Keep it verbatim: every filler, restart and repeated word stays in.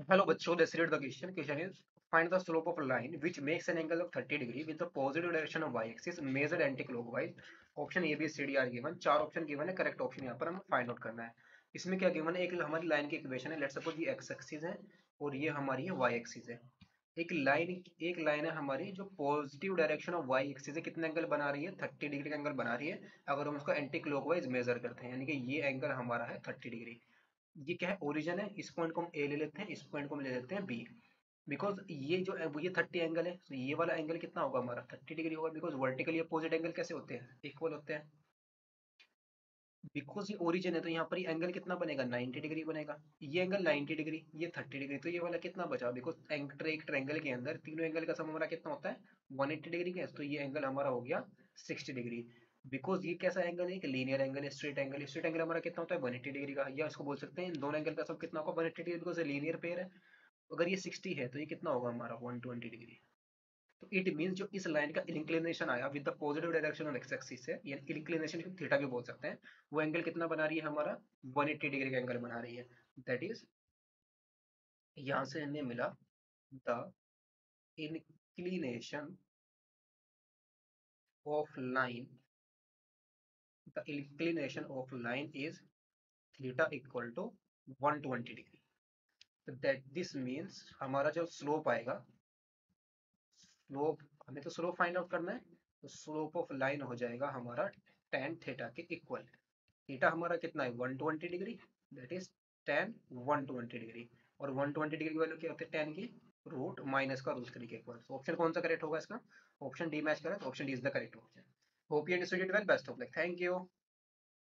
Hello बच्चों, let's read the question. Question is find the slope of a line which makes an angle of thirty degree with the positive direction of y-axis measured anti-clockwise. Option A, B, C, D are given. चार option given है, correct option यहाँ पर हम find out करना है. इसमें क्या given है, एक हमारी लाइन की इक्वेशन है. लेट्स सपोज ये एक्स एक्सिस है और ये हमारी है वाई एक्सिस है. एक लाइन एक लाइन है हमारी जो positive direction of Y axis है, कितने एंगल बना रही है, थर्टी डिग्री का एंगल बना रही है. अगर हम उसका एंटी क्लॉकवाइज मेजर करते हैं, यानी कि ये एंगल हमारा है थर्टी डिग्री. ये क्या है, ओरिजिन है. इस पॉइंट को हम ए ले लेते हैं, इस पॉइंट को हम ले लेते हैं बी. बिकॉज ये जो है वो ये थर्टी एंगल है, तो ये वाला एंगल कितना होगा हमारा, थर्टी डिग्री होगा. बिकॉज वर्टिकली अपोजिट एंगल कैसे होते हैं, इक्वल होते हैं. बिकॉज ये ओरिजिन है तो यहाँ पर ये एंगल कितना बनेगा, नाइन्टी डिग्री बनेगा. ये एंगल नाइन्टी डिग्री, ये थर्टी डिग्री, तो ये वाला कितना बचा. बिकॉज एंगल एक ट्रायंगल के अंदर तीनों एंगल का सम हमारा कितना होता है, वन एट्टी डिग्री का. तो ये एंगल हमारा हो गया सिक्सटी डिग्री. बिकॉज ये कैसा एंगल है, एक लीनियर एंगल है, स्ट्रेट एंगल. स्ट्रेट एंगल हमारा कितना होता है, वन एट्टी डिग्री का. या इसको बोल सकते हैं इन दोनों एंगल का सब कितना होगा, one eighty degree. Because linear pair है. अगर ये सिक्सटी है तो ये कितना होगा हमारा, वन ट्वेंटी डिग्री. तो इट मीन जो इस लाइन का इंक्लिनेशन आया with the positive direction of X axis से, या इंक्लिनेशन थीटा भी बोल सकते हैं, वो एंगल कितना बना रही है हमारा, वन एट्टी डिग्री का एंगल बना रही है. दैट इज, यहां से हमें मिला the inclination of line, the inclination of line is theta equal to one twenty degree. तो दैट दिस मीन्स हमारा जो स्लोप आएगा, स्लोप हमें तो स्लोप फाइंड आउट करना है, तो स्लोप ऑफ लाइन हो जाएगा हमारा टेन थीटा के इक्वल. थीटा हमारा कितना है, one twenty degree. That is tan one twenty degree. और वन ट्वेंटी डिग्री की वैल्यू क्या होती है, टेन की रूट माइनस का रूट थ्री के इक्वल. ऑप्शन कौन सा करेक्ट होगा इसका, ऑप्शन डी मैच करें, तो option D is the correct option. Hope you understood it well. Best of luck. Thank you.